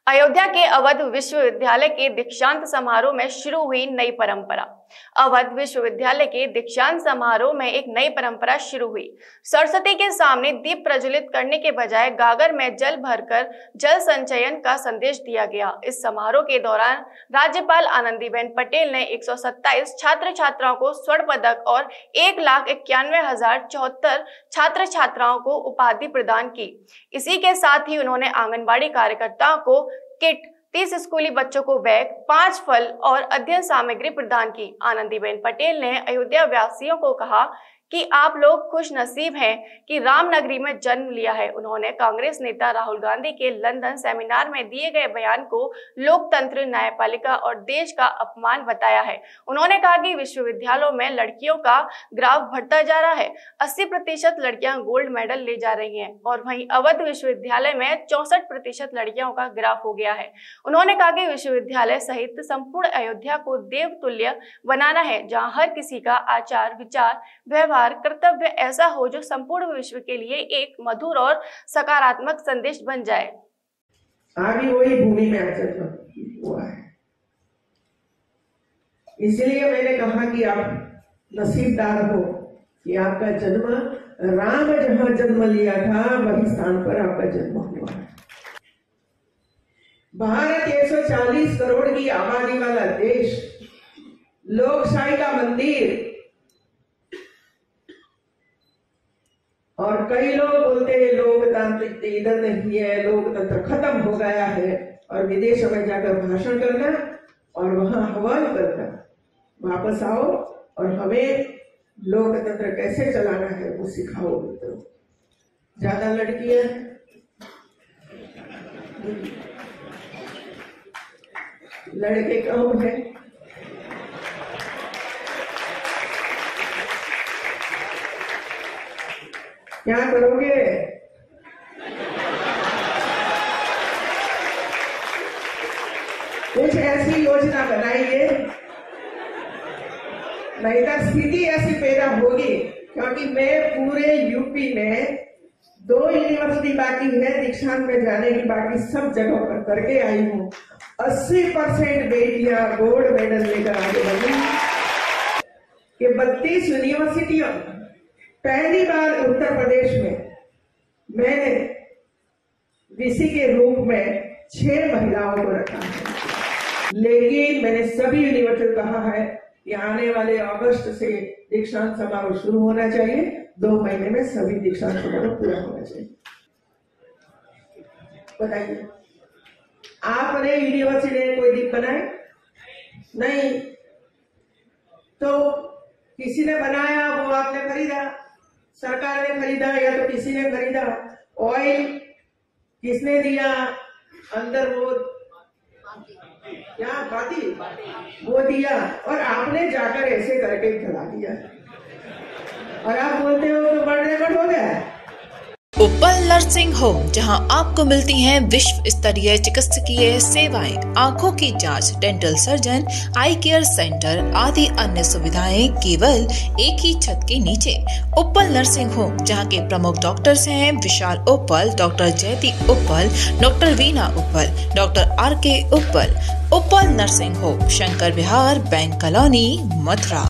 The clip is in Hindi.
अयोध्या के अवध विश्वविद्यालय के दीक्षांत समारोह में शुरू हुई नई परंपरा। अवध विश्वविद्यालय के दीक्षांत समारोह में एक नई परंपरा शुरू हुई। सरस्वती के सामने दीप प्रज्वलित करने के बजाय गागर में जल भरकर जल संचयन का संदेश दिया गया। इस समारोह के दौरान राज्यपाल आनंदीबेन पटेल ने 127 छात्र छात्राओं को स्वर्ण पदक और 1,91,074 छात्र छात्राओं को उपाधि प्रदान की। इसी के साथ ही उन्होंने आंगनबाड़ी कार्यकर्ताओं को किट, 30 स्कूली बच्चों को बैग, 5 फल और अध्ययन सामग्री प्रदान की। आनंदीबेन पटेल ने अयोध्या वासियों को कहा कि आप लोग खुश नसीब हैं कि रामनगरी में जन्म लिया है। उन्होंने कांग्रेस नेता राहुल गांधी के लंदन सेमिनार में दिए गए बयान को लोकतंत्र, न्यायपालिका और देश का अपमान बताया है। उन्होंने कहा कि विश्वविद्यालयों में लड़कियों का ग्राफ बढ़ता जा रहा है। 80% लड़कियां गोल्ड मेडल ले जा रही हैं और वहीं अवध विश्वविद्यालय में 64% लड़कियों का ग्राफ हो गया है। उन्होंने कहा कि विश्वविद्यालय सहित संपूर्ण अयोध्या को देवतुल्य बनाना है, जहाँ हर किसी का आचार, विचार, व्यवहार, कर्तव्य ऐसा हो जो संपूर्ण विश्व के लिए एक मधुर और सकारात्मक संदेश बन जाए। अभी वही भूमि में आचरण हुआ है, इसलिए मैंने कहा कि आप नसीबदार हो कि आपका जन्म, राम जहां जन्म लिया था वही स्थान पर आपका जन्म हुआ है। भारत 140 करोड़ की आबादी वाला देश, लोकशाही का मंदिर, और कई लोग बोलते हैं लोकतांत्रिक इधर नहीं है, लोकतंत्र खत्म हो गया है, और विदेशों में जाकर भाषण करना और वहां हवन करना। वापस आओ और हमें लोकतंत्र कैसे चलाना है वो सिखाओ। तो ज्यादा लड़कियां, लड़के कम है। क्या करोगे? कुछ ऐसी योजना बनाइए, नहीं तो स्थिति ऐसी पैदा होगी। क्योंकि मैं पूरे यूपी में 2 यूनिवर्सिटी बाकी है दीक्षांत में जाने की, बाकी सब जगहों पर करके आई हूँ। 80% बेटियां गोल्ड मेडल लेकर आगे बढ़ी कि 32 यूनिवर्सिटियों, पहली बार उत्तर प्रदेश में मैंने वीसी के रूप में 6 महिलाओं को रखा है। लेकिन मैंने सभी यूनिवर्सिटी को कहा है कि आने वाले अगस्त से दीक्षांत समारोह शुरू होना चाहिए। 2 महीने में सभी दीक्षांत समारोह पूरा होना चाहिए। बताइए, आपने यूनिवर्सिटी ने कोई दीप बनाए? नहीं। तो किसी ने बनाया, वो आपने खरीदा, सरकार ने खरीदा या तो किसी ने खरीदा। ऑयल किसने दिया? अंदर वो क्या बाती वो दिया, और आपने जाकर ऐसे करके जला दिया, और आप बोलते हो तो वर्ल्ड रिकॉर्ड हो गया है। उपल नर्सिंग होम, जहां आपको मिलती हैं विश्व स्तरीय चिकित्सकीय सेवाएं, आंखों की जांच, dental surgeon, eye care centre आदि अन्य सुविधाएं केवल एक ही छत के नीचे। उपल नर्सिंग होम, जहां के प्रमुख डॉक्टर्स हैं विशाल Uppal, doctor Jayati Uppal, doctor Veena Uppal, doctor RK Uppal. Uppal nursing home, Shankar Vihar, bank colony, Mathura.